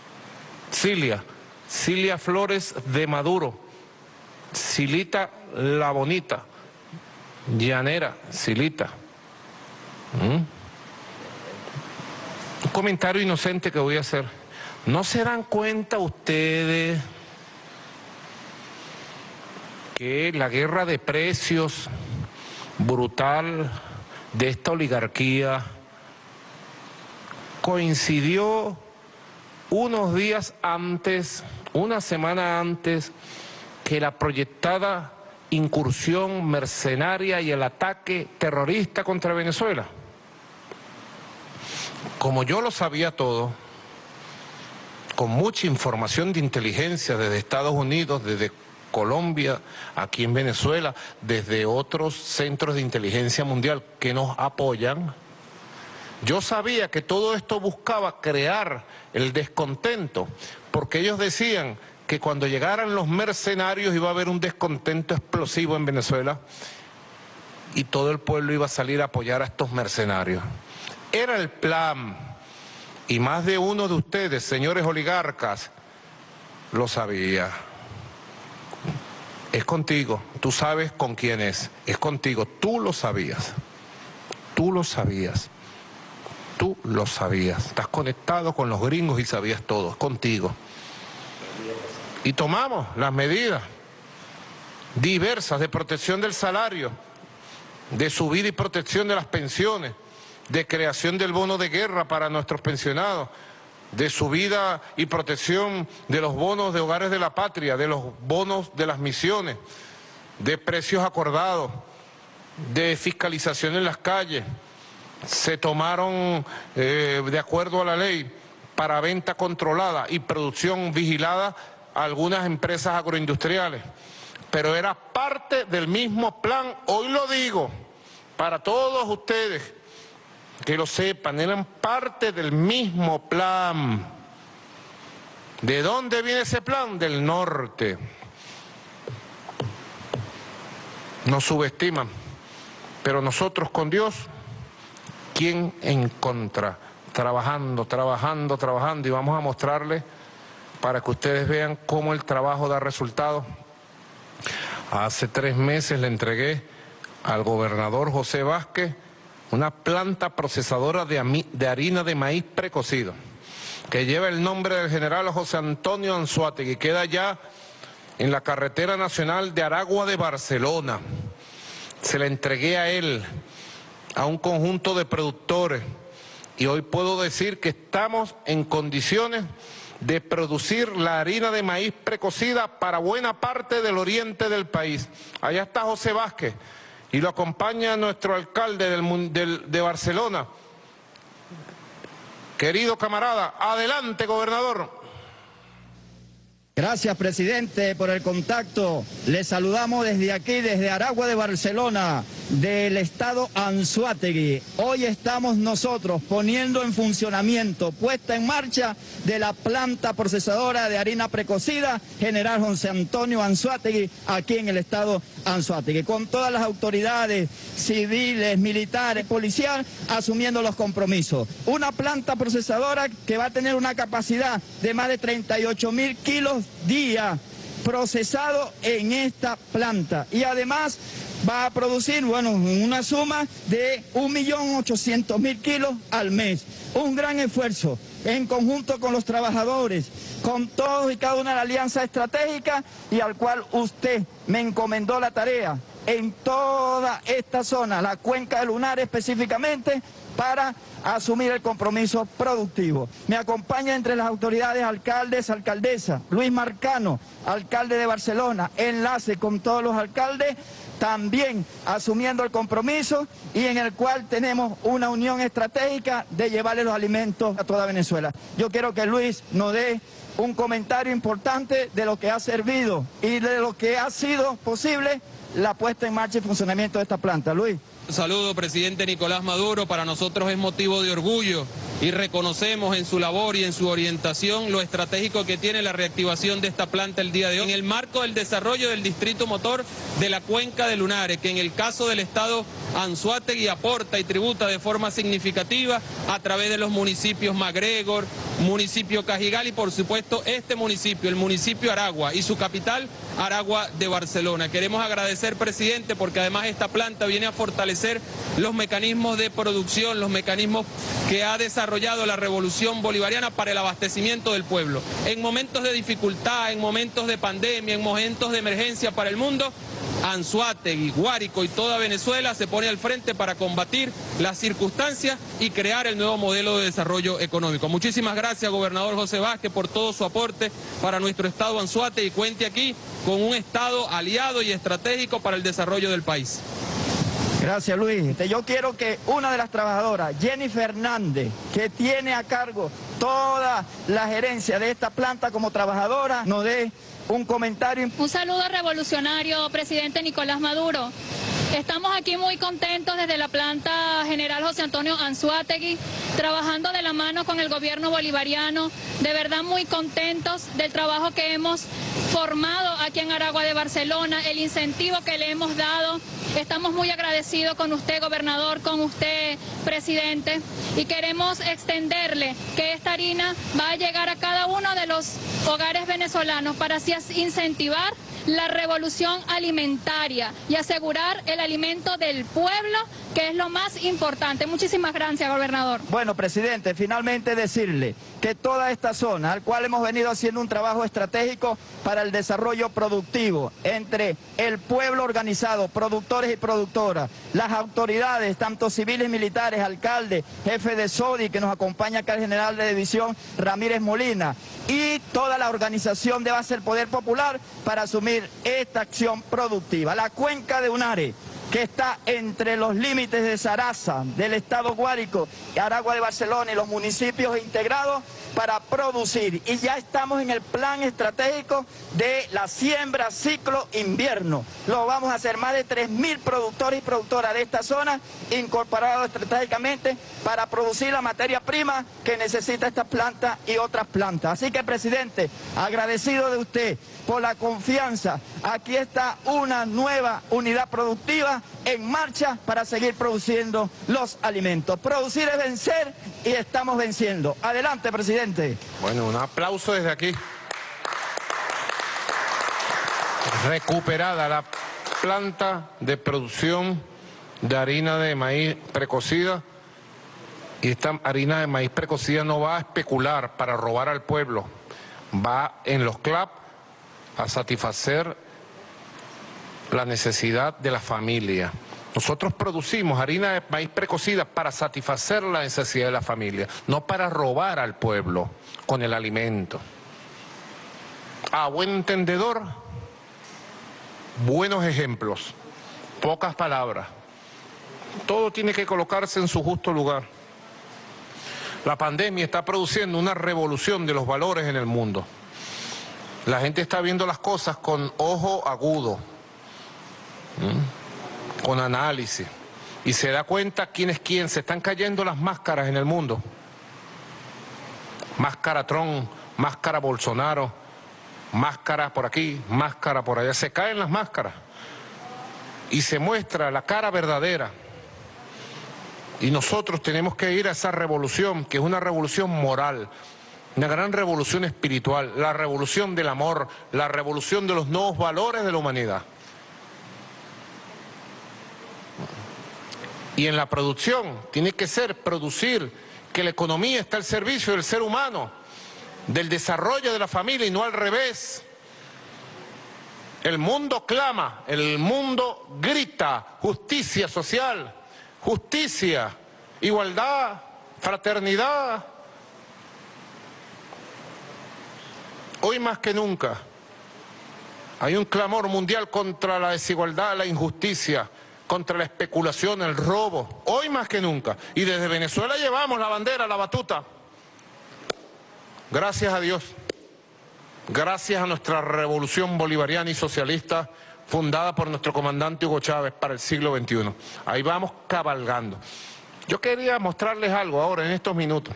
Cilia Flores de Maduro, Silita la Bonita, llanera, Silita. Un comentario inocente que voy a hacer. ¿No se dan cuenta ustedes que la guerra de precios brutal de esta oligarquía coincidió unos días antes, una semana antes, que la proyectada incursión mercenaria y el ataque terrorista contra Venezuela? Como yo lo sabía todo, con mucha información de inteligencia desde Estados Unidos, desde Colombia, aquí en Venezuela, desde otros centros de inteligencia mundial que nos apoyan, yo sabía que todo esto buscaba crear el descontento, porque ellos decían que cuando llegaran los mercenarios iba a haber un descontento explosivo en Venezuela y todo el pueblo iba a salir a apoyar a estos mercenarios. Era el plan, y más de uno de ustedes, señores oligarcas, lo sabía. Es contigo, tú sabes con quién es contigo, tú lo sabías, tú lo sabías, tú lo sabías, estás conectado con los gringos y sabías todo, es contigo. Y tomamos las medidas diversas de protección del salario, de subida y protección de las pensiones, de creación del bono de guerra para nuestros pensionados, de subida y protección de los bonos de hogares de la patria, de los bonos de las misiones, de precios acordados, de fiscalización en las calles. Se tomaron, de acuerdo a la ley, para venta controlada y producción vigilada algunas empresas agroindustriales. Pero era parte del mismo plan, hoy lo digo, para todos ustedes, que lo sepan, eran parte del mismo plan. ¿De dónde viene ese plan? Del norte. Nos subestiman, pero nosotros con Dios, ¿quién en contra? Trabajando, trabajando, trabajando, y vamos a mostrarles para que ustedes vean cómo el trabajo da resultados. Hace 3 meses le entregué al gobernador José Vázquez una planta procesadora de harina de maíz precocido, que lleva el nombre del general José Antonio Anzoátegui, queda ya en la carretera nacional de Aragua de Barcelona. Se la entregué a él, a un conjunto de productores, y hoy puedo decir que estamos en condiciones de producir la harina de maíz precocida para buena parte del oriente del país. Allá está José Vázquez y lo acompaña nuestro alcalde de Barcelona. Querido camarada, adelante, gobernador. Gracias, presidente, por el contacto. Les saludamos desde aquí, desde Aragua de Barcelona, del estado Anzoátegui. Hoy estamos nosotros poniendo en funcionamiento, puesta en marcha, de la planta procesadora de harina precocida General José Antonio Anzoátegui, aquí en el estado Anzoátegui, con todas las autoridades civiles, militares, policiales, asumiendo los compromisos. Una planta procesadora que va a tener una capacidad de más de 38.000 kilos día procesado en esta planta, y además va a producir, bueno, una suma de 1.800.000 kilos al mes. Un gran esfuerzo en conjunto con los trabajadores, con todos y cada una de la alianza estratégica, y al cual usted me encomendó la tarea en toda esta zona, la cuenca del Lunar específicamente, para asumir el compromiso productivo. Me acompaña entre las autoridades alcaldes, alcaldesa, Luis Marcano, alcalde de Barcelona, enlace con todos los alcaldes, también asumiendo el compromiso, y en el cual tenemos una unión estratégica de llevarle los alimentos a toda Venezuela. Yo quiero que Luis nos dé un comentario importante de lo que ha servido y de lo que ha sido posible la puesta en marcha y funcionamiento de esta planta. Luis. Un saludo, presidente Nicolás Maduro. Para nosotros es motivo de orgullo y reconocemos en su labor y en su orientación lo estratégico que tiene la reactivación de esta planta el día de hoy, en el marco del desarrollo del distrito motor de la cuenca de Lunares, que en el caso del estado Anzoátegui aporta y tributa de forma significativa a través de los municipios MacGregor, municipio Cajigal y por supuesto este municipio, el municipio Aragua, y su capital, Aragua de Barcelona. Queremos agradecer, presidente, porque además esta planta viene a fortalecer los mecanismos de producción, los mecanismos que ha desarrollado la revolución bolivariana para el abastecimiento del pueblo. En momentos de dificultad, en momentos de pandemia, en momentos de emergencia para el mundo, Anzoátegui, Guárico y toda Venezuela se pone al frente para combatir las circunstancias y crear el nuevo modelo de desarrollo económico. Muchísimas gracias, gobernador José Vázquez, por todo su aporte para nuestro estado Anzoátegui, y cuente aquí con un estado aliado y estratégico para el desarrollo del país. Gracias, Luis. Yo quiero que una de las trabajadoras, Jenny Fernández, que tiene a cargo toda la gerencia de esta planta como trabajadora, nos dé un comentario. Un saludo revolucionario, presidente Nicolás Maduro. Estamos aquí muy contentos desde la planta General José Antonio Anzoátegui, trabajando de la mano con el gobierno bolivariano, de verdad muy contentos del trabajo que hemos formado aquí en Aragua de Barcelona, el incentivo que le hemos dado. Estamos muy agradecidos con usted, gobernador, con usted, presidente, y queremos extenderle que esta harina va a llegar a cada uno de los hogares venezolanos para así incentivar la revolución alimentaria y asegurar el alimento del pueblo, que es lo más importante. Muchísimas gracias, gobernador. Bueno, presidente, finalmente decirle que toda esta zona, al cual hemos venido haciendo un trabajo estratégico para el desarrollo productivo entre el pueblo organizado, productores y productoras, las autoridades, tanto civiles y militares, alcaldes, jefe de SODI, que nos acompaña acá el general de división Ramírez Molina, y toda la organización de base del Poder Popular para asumir esta acción productiva. La cuenca de Lunares, que está entre los límites de Saraza, del estado Guárico, Aragua de Barcelona y los municipios integrados para producir. Y ya estamos en el plan estratégico de la siembra ciclo invierno. Lo vamos a hacer más de 3.000 productores y productoras de esta zona, incorporados estratégicamente para producir la materia prima que necesita esta planta y otras plantas. Así que, presidente, agradecido de usted por la confianza. Aquí está una nueva unidad productiva en marcha para seguir produciendo los alimentos. Producir es vencer y estamos venciendo. Adelante, presidente. Bueno, un aplauso desde aquí. Recuperada la planta de producción de harina de maíz precocida, y esta harina de maíz precocida no va a especular para robar al pueblo, va en los CLAP a satisfacer la necesidad de la familia. Nosotros producimos harina de maíz precocida para satisfacer la necesidad de la familia, no para robar al pueblo con el alimento. A buen entendedor, buenos ejemplos, pocas palabras. Todo tiene que colocarse en su justo lugar. La pandemia está produciendo una revolución de los valores en el mundo. La gente está viendo las cosas con ojo agudo, con análisis, y se da cuenta quién es quién. Se están cayendo las máscaras en el mundo. Máscara Trump, máscara Bolsonaro, máscara por aquí, máscara por allá. Se caen las máscaras y se muestra la cara verdadera. Y nosotros tenemos que ir a esa revolución, que es una revolución moral, una gran revolución espiritual, la revolución del amor, la revolución de los nuevos valores de la humanidad. Y en la producción tiene que ser producir, que la economía está al servicio del ser humano, del desarrollo de la familia y no al revés. El mundo clama, el mundo grita justicia social, justicia, igualdad, fraternidad. Hoy más que nunca hay un clamor mundial contra la desigualdad, la injusticia, contra la especulación, el robo, hoy más que nunca. Y desde Venezuela llevamos la bandera, la batuta. Gracias a Dios, gracias a nuestra revolución bolivariana y socialista fundada por nuestro comandante Hugo Chávez para el siglo XXI. Ahí vamos cabalgando. Yo quería mostrarles algo ahora en estos minutos.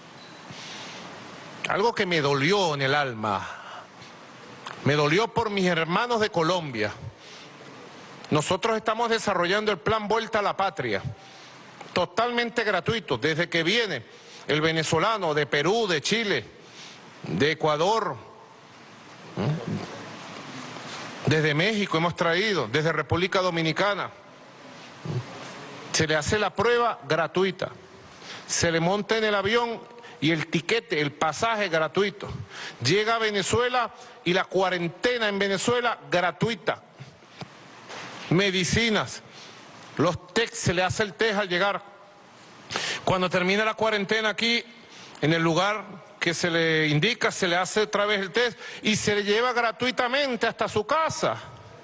Algo que me dolió en el alma. Me dolió por mis hermanos de Colombia. Nosotros estamos desarrollando el plan Vuelta a la Patria, totalmente gratuito, desde que viene el venezolano de Perú, de Chile, de Ecuador, desde México hemos traído, desde República Dominicana. Se le hace la prueba gratuita, se le monta en el avión y el tiquete, el pasaje gratuito. Llega a Venezuela y la cuarentena en Venezuela gratuita. Medicinas, los test, se le hace el test al llegar. Cuando termina la cuarentena aquí, en el lugar que se le indica, se le hace otra vez el test y se le lleva gratuitamente hasta su casa.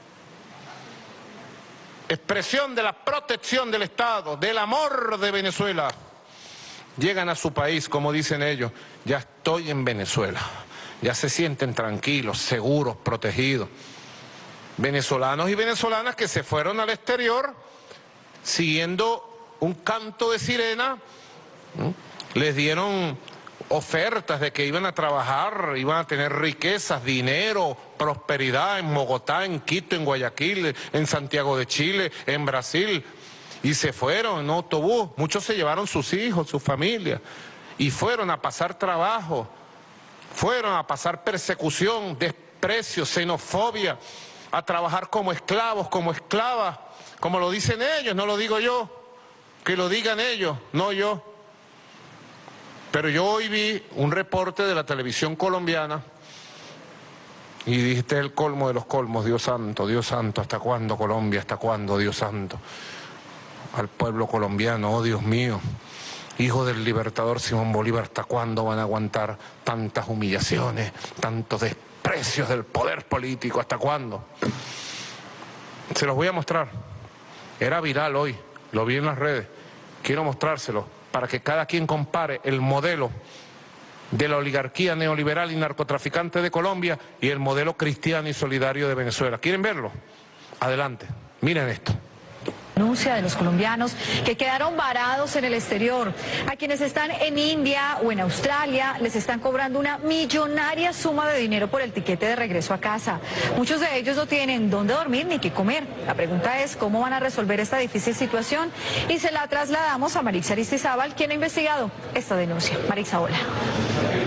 Expresión de la protección del Estado, del amor de Venezuela. Llegan a su país, como dicen ellos, ya estoy en Venezuela. Ya se sienten tranquilos, seguros, protegidos. Venezolanos y venezolanas que se fueron al exterior siguiendo un canto de sirena, les dieron ofertas de que iban a trabajar, iban a tener riquezas, dinero, prosperidad en Bogotá, en Quito, en Guayaquil, en Santiago de Chile, en Brasil, y se fueron en autobús. Muchos se llevaron sus hijos, sus familias, y fueron a pasar trabajo, fueron a pasar persecución, desprecio, xenofobia, a trabajar como esclavos, como esclavas, como lo dicen ellos, no lo digo yo, que lo digan ellos, no yo. Pero yo hoy vi un reporte de la televisión colombiana y dije, este es el colmo de los colmos, Dios santo, ¿hasta cuándo Colombia? ¿Hasta cuándo, Dios santo? Al pueblo colombiano, oh Dios mío, hijo del libertador Simón Bolívar, ¿hasta cuándo van a aguantar tantas humillaciones, tantos desprecios del poder político? ¿Hasta cuándo? Se los voy a mostrar. Era viral hoy, lo vi en las redes. Quiero mostrárselo para que cada quien compare el modelo de la oligarquía neoliberal y narcotraficante de Colombia y el modelo cristiano y solidario de Venezuela. ¿Quieren verlo? Adelante, miren esto. Denuncia de los colombianos que quedaron varados en el exterior. A quienes están en India o en Australia les están cobrando una millonaria suma de dinero por el tiquete de regreso a casa. Muchos de ellos no tienen dónde dormir ni qué comer. La pregunta es cómo van a resolver esta difícil situación y se la trasladamos a Marixa Aristizábal, quien ha investigado esta denuncia. Marixa, hola.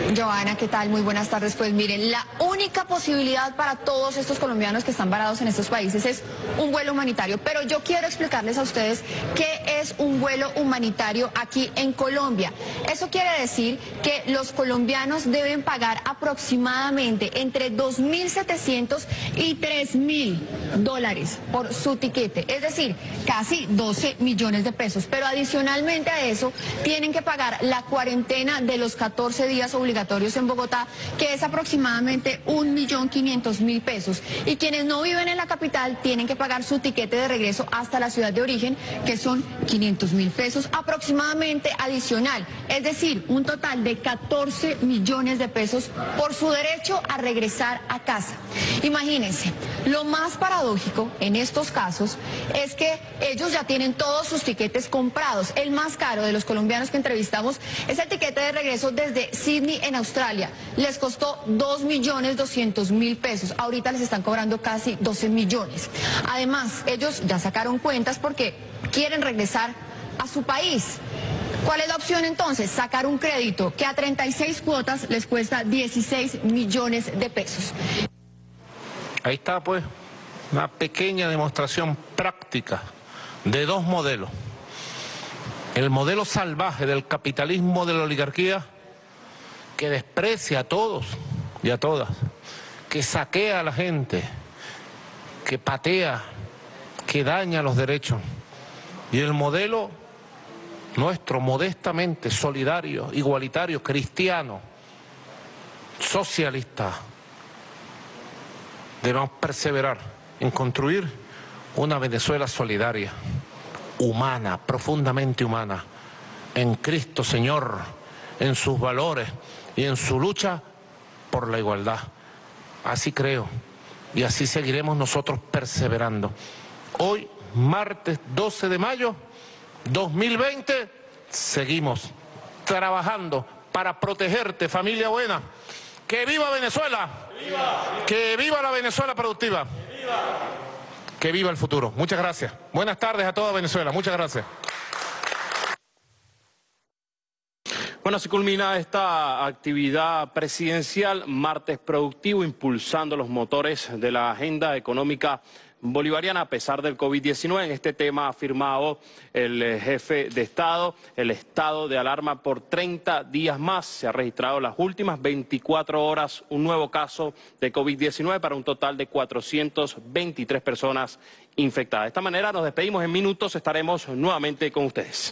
Joana, ¿qué tal? Muy buenas tardes. Pues miren, la única posibilidad para todos estos colombianos que están varados en estos países es un vuelo humanitario. Pero yo quiero explicarles a ustedes qué es un vuelo humanitario aquí en Colombia. Eso quiere decir que los colombianos deben pagar aproximadamente entre 2.700 y 3.000 dólares por su tiquete. Es decir, casi 12 millones de pesos. Pero adicionalmente a eso, tienen que pagar la cuarentena de los 14 días obligatorios en Bogotá, que es aproximadamente 1.500.000 pesos. Y quienes no viven en la capital tienen que pagar su tiquete de regreso hasta la ciudad de origen, que son 500.000 pesos aproximadamente adicional. Es decir, un total de 14 millones de pesos por su derecho a regresar a casa. Imagínense, lo más paradójico en estos casos es que ellos ya tienen todos sus tiquetes comprados. El más caro de los colombianos que entrevistamos es el tiquete de regreso desde Sydney en Australia. Les costó 2.200.000 pesos. Ahorita les están cobrando casi 12 millones. Además, ellos ya sacaron cuentas porque quieren regresar a su país. ¿Cuál es la opción entonces? Sacar un crédito que a 36 cuotas les cuesta 16 millones de pesos. Ahí está pues una pequeña demostración práctica de dos modelos. El modelo salvaje del capitalismo de la oligarquía, que desprecia a todos y a todas, que saquea a la gente, que patea, que daña los derechos. Y el modelo nuestro, modestamente solidario, igualitario, cristiano, socialista. Debemos perseverar en construir una Venezuela solidaria, humana, profundamente humana, en Cristo Señor, en sus valores y en su lucha por la igualdad. Así creo y así seguiremos nosotros perseverando. Hoy, martes 12 de mayo 2020, seguimos trabajando para protegerte, familia buena. ¡Que viva Venezuela! ¡Viva! ¡Que viva la Venezuela productiva! ¡Que viva! ¡Que viva el futuro! Muchas gracias. Buenas tardes a toda Venezuela. Muchas gracias. Bueno, se culmina esta actividad presidencial, martes productivo, impulsando los motores de la agenda económica bolivariana a pesar del COVID-19. En este tema ha firmado el jefe de Estado el estado de alarma por 30 días más. Se ha registrado las últimas 24 horas un nuevo caso de COVID-19 para un total de 423 personas infectadas. De esta manera nos despedimos. En minutos estaremos nuevamente con ustedes.